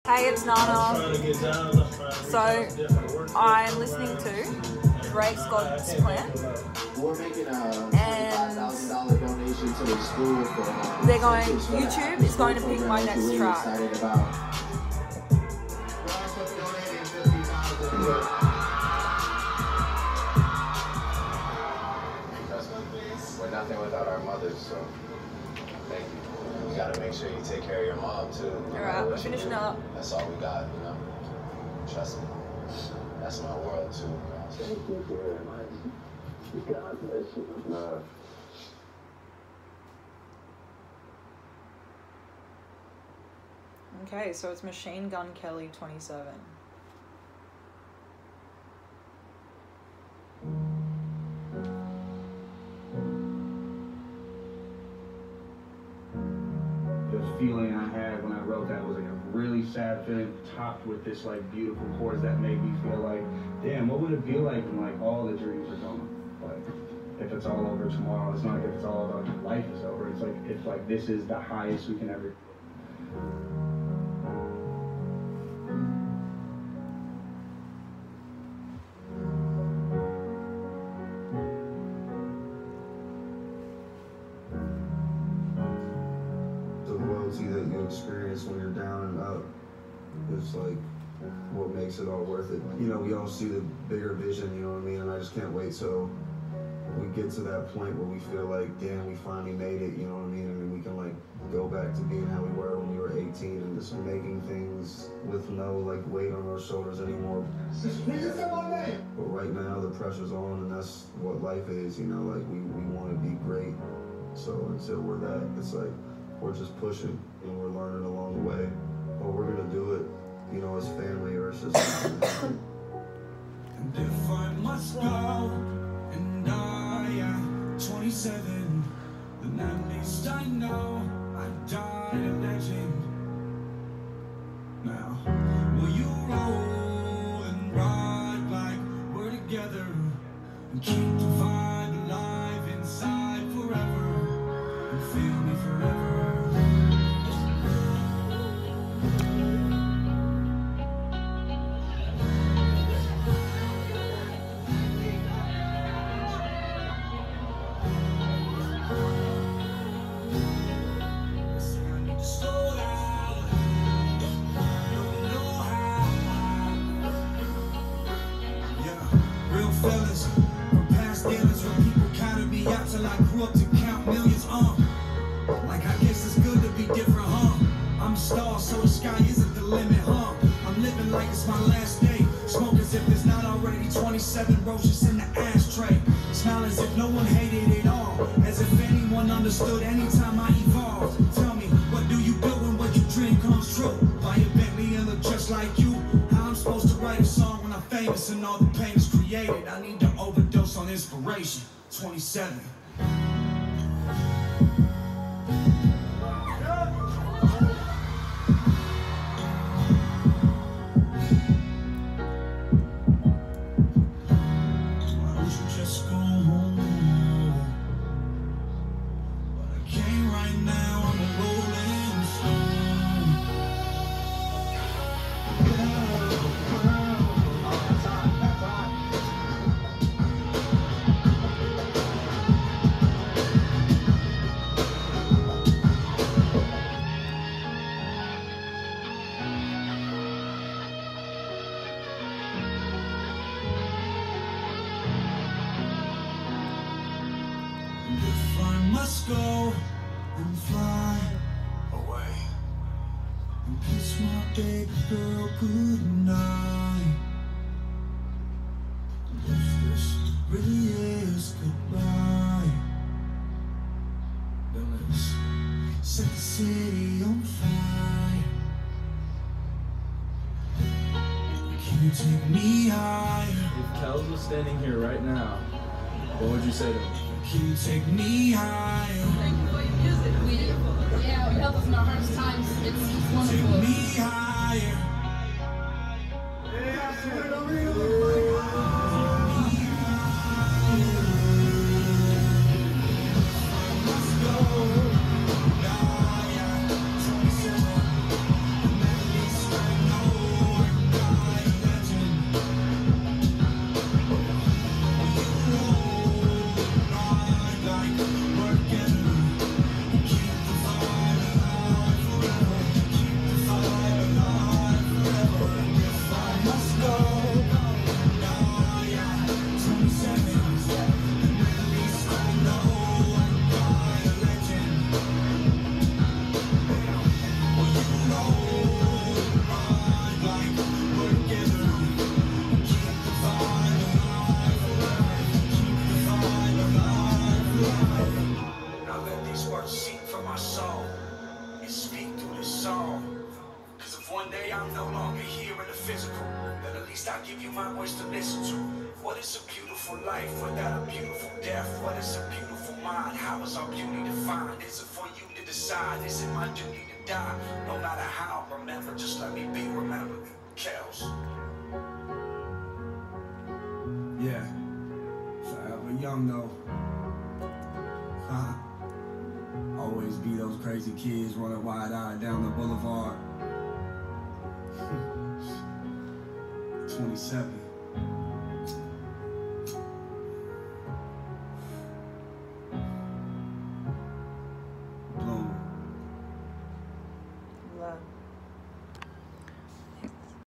Hey, it's NahNah. So, I'm listening to Drake's God's Plan. We're making a $5,000 donation to the school for they're going, YouTube is going to pick my next track. We're nothing without our mothers, so thank you. You gotta make sure you take care of your mom too. Alright, we're finishing up. That's all we got, you know. Trust me. That's my world too. Thank you very much. God bless you. Okay, so it's Machine Gun Kelly 27. The feeling I had when I wrote that was like a really sad feeling, topped with this like beautiful chords that made me feel like, damn, what would it be like when like all the dreams are gone? Like, if it's all over tomorrow, it's not like if it's all about life is over. It's like if like this is the highest we can ever. That you experience when you're down and up is like what makes it all worth it. You know, we all see the bigger vision, you know what I mean? And I just can't wait till we get to that point where we feel like, damn, we finally made it, you know what I mean? And then we can like go back to being how we were when we were 18 and just making things with no like weight on our shoulders anymore. But right now the pressure's on and that's what life is, you know, like we want to be great. So until we're that, it's like we're just pushing and we're learning along the way. But we're gonna do it, you know, as family or as just. And if I must go and die at 27, then at least I know I died a legend. Now, will you roll and ride like we're together and keep the vibe alive inside forever and feel me forever? Fellas, from past dealers, when people counted me out till I grew up to count millions, like I guess it's good to be different, I'm a star, so the sky isn't the limit, I'm living like it's my last day. Smoke as if there's not already 27 roaches in the ashtray. Smile as if no one hated it all, as if anyone understood anytime I evolved. Tell me, what do you build when what you dream comes true? Buy a Bentley and look just like you. How I'm supposed to write a song when I'm famous and all the pain is created? I need to overdose on inspiration. 27. If I must go and fly away and kiss my baby girl goodnight, if this really is goodbye, then let's set the city on fire. Can you take me higher? If Kels was standing here right now, what would you say to him? Can you take me higher? Thank you for your music. Yeah, we help us in our hardest times. It's wonderful. Take me higher. Let's go. I'm no longer here in the physical, but at least I'll give you my voice to listen to. What is a beautiful life without a beautiful death? What is a beautiful mind? How is our beauty defined? Is it for you to decide? Is it my duty to die? No matter how, remember, just let me be remembered. Kels. Yeah, forever young though. Always be those crazy kids running wide-eyed down the boulevard. 27.